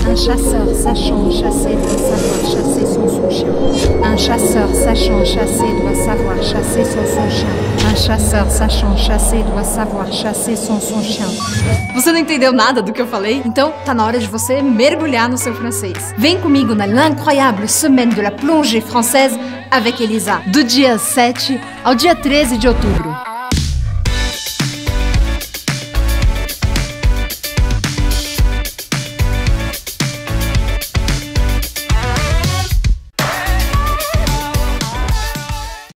Un chasseur sachant chasser doit savoir chasser son chien. Un chasseur sachant chasser doit savoir chasser son chien. Un chasseur sachant chasser doit savoir chasser son chien. Você não entendeu nada do que eu falei? Então tá na hora de você mergulhar no seu francês. Vem comigo na l'incroyable semaine de la plongée française avec Elisa, do dia 7 ao dia 13 de outubro.